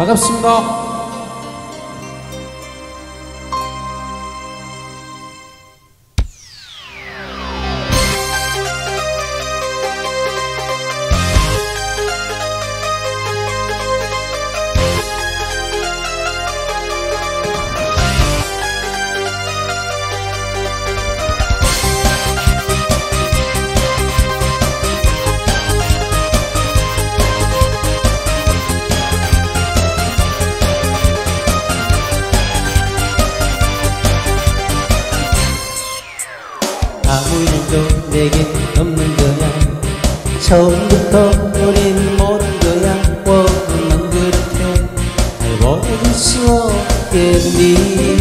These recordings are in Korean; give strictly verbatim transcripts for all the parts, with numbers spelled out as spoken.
반갑습니다. 아무 일도 내겐 없는 거야. 처음부터 우린 모른 거야. 넌 그렇게 알고줄 수 없겠니.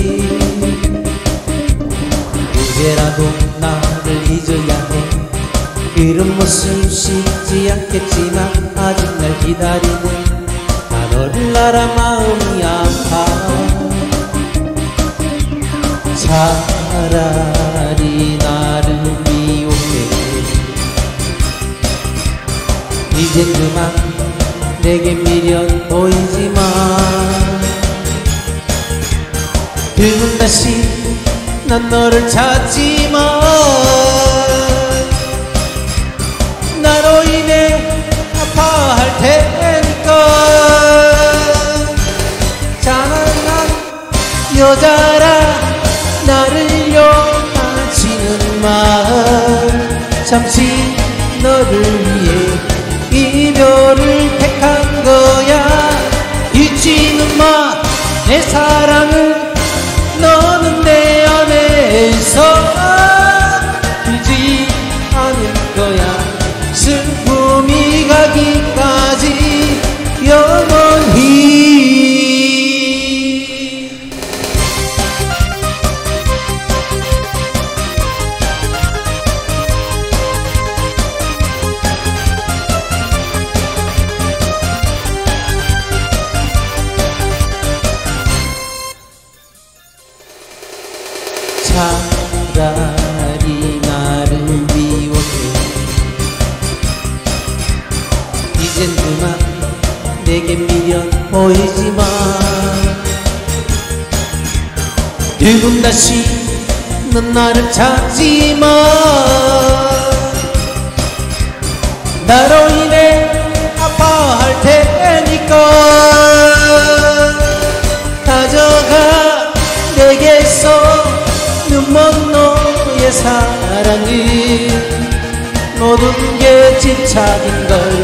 이제라도 나를 잊어야 해. 그런 모습 쉽지 않겠지만 아직 날 기다리는 나 너를 알아 마음이 아파. 차라리 나를 미워해. 이젠 그만 내게 미련 보이지만 지금 다시 난 너를 찾지만 나로 인해 아파할 테니까. 장난한 여자라 나를 욕하지는 마. 잠시 너를 위해 이별을 택한 거야. 잊지는 마 내 사랑을. 너는 내 안에서 울지 않을 거야. 슬픔이 가기까지 영원히. 차라리 나를 미워해. 이젠 그만 내게 미련 보이지만 지금 다시 넌 나를 찾지만 나로 인해 아파할 테니까. 가져가 내게서 눈먼 너의 사랑은 모든 게 집착인걸.